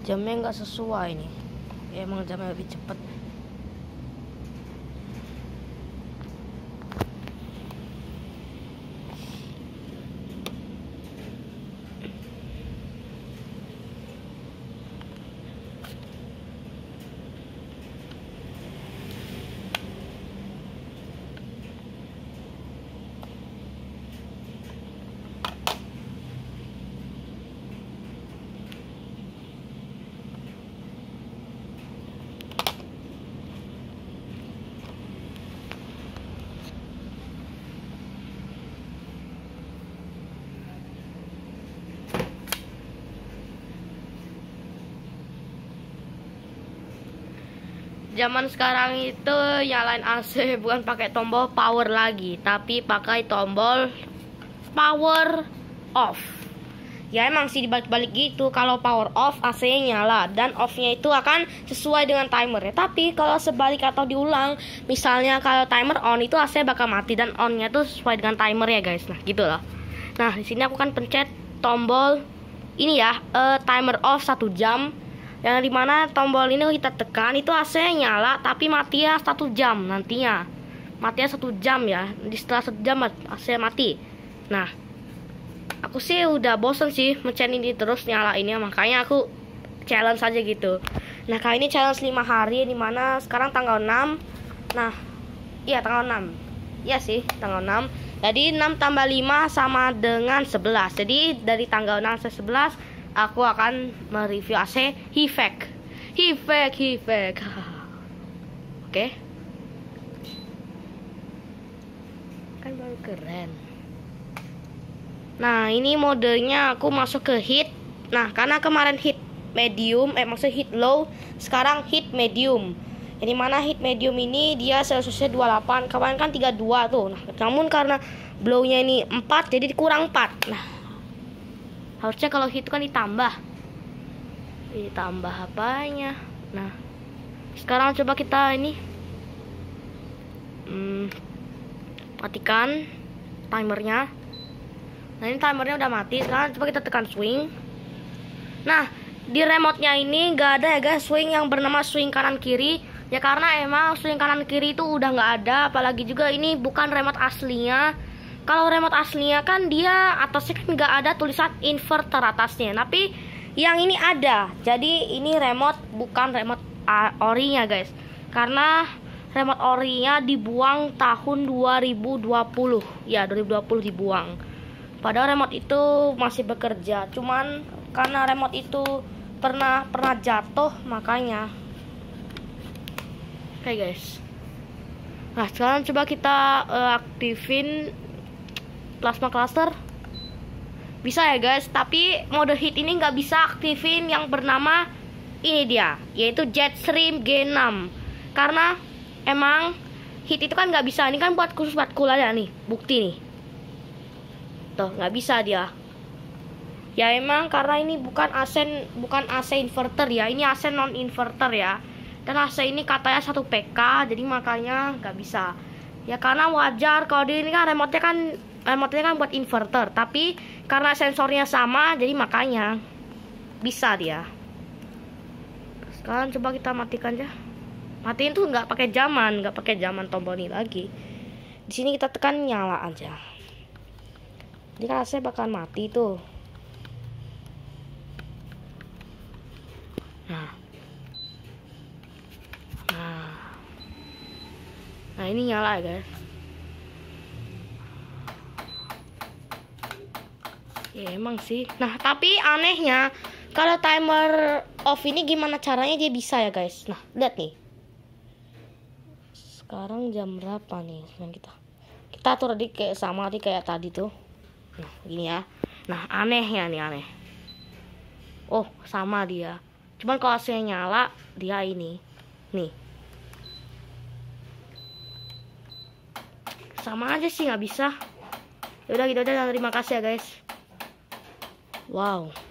Jamnya nggak sesuai nih. Ya, emang jamnya lebih cepet. Zaman sekarang itu nyalain AC bukan pakai tombol power lagi, tapi pakai tombol power off. Ya emang sih dibalik-balik gitu. Kalau power off AC-nya nyala dan off-nya itu akan sesuai dengan timer ya. Tapi kalau sebalik atau diulang, misalnya kalau timer on itu AC bakal mati dan on-nya tuh sesuai dengan timer ya guys. Nah gitu loh. Nah di sini aku kan pencet tombol ini ya, timer off 1 jam. Yang dimana tombol ini kita tekan itu AC nyala tapi mati ya 1 jam nantinya. Matinya 1 jam ya. Setelah 1 jam AC mati. Nah, aku sih udah bosen sih mencet ini terus nyala ini, makanya aku challenge aja gitu. Nah, kali ini challenge 5 hari dimana sekarang tanggal 6. Nah, iya tanggal 6. Iya sih, tanggal 6. Jadi 6 tambah 5 sama dengan 11. Jadi dari tanggal 6 sampai 11 aku akan mereview AC HEVAC. Oke. Kan baru keren. Nah, ini modenya aku masuk ke heat. Nah, karena kemarin heat medium, maksudnya heat low, sekarang heat medium. Jadi mana heat medium ini dia Celsiusnya 28, kemarin kan 32 tuh. Nah, namun karena blownya ini 4 jadi kurang 4. Nah, harusnya kalau heat itu kan ditambah apanya. Nah, sekarang coba kita ini matikan timernya. Nah, ini timernya udah mati. Sekarang coba kita tekan swing. Nah, di remote-nya ini nggak ada ya guys swing yang bernama swing kanan kiri. Ya karena emang swing kanan kiri itu udah nggak ada. Apalagi juga ini bukan remote aslinya. Kalau remote aslinya kan dia atasnya kan nggak ada tulisan inverter atasnya. Tapi yang ini ada. Jadi ini remote bukan remote orinya guys. Karena remote orinya dibuang tahun 2020. Ya 2020 dibuang. Padahal remote itu masih bekerja. Cuman karena remote itu pernah jatuh makanya. Oke guys. Nah sekarang coba kita aktifin plasma cluster. Bisa ya guys, tapi mode heat ini nggak bisa aktifin yang bernama ini dia, yaitu Jetstream G6. Karena emang heat itu kan nggak bisa. Ini kan buat khusus buat cool aja nih, bukti nih. Tuh nggak bisa dia. Ya emang karena ini bukan AC inverter ya, ini AC non inverter ya. Dan AC ini katanya 1 PK, jadi makanya nggak bisa. Ya karena wajar kalau di ini kan remote-nya kan buat inverter, tapi karena sensornya sama jadi makanya bisa dia. Sekarang coba kita matikan aja. Matiin tuh nggak pakai zaman tombol ini lagi. Di sini kita tekan nyala aja. Jadi kan AC bakal mati tuh. Nah ini nyala ya guys. Ya emang sih. Nah tapi anehnya kalau timer off ini gimana caranya dia bisa ya guys. Nah lihat nih. Sekarang jam berapa nih kita atur tadi kayak tadi tuh. Nah gini ya. Nah anehnya nih aneh. Oh sama dia. Cuman kalau saya nyala dia ini nih. Sama aja sih nggak bisa. Yaudah gitu aja. Terima kasih ya guys. Wow.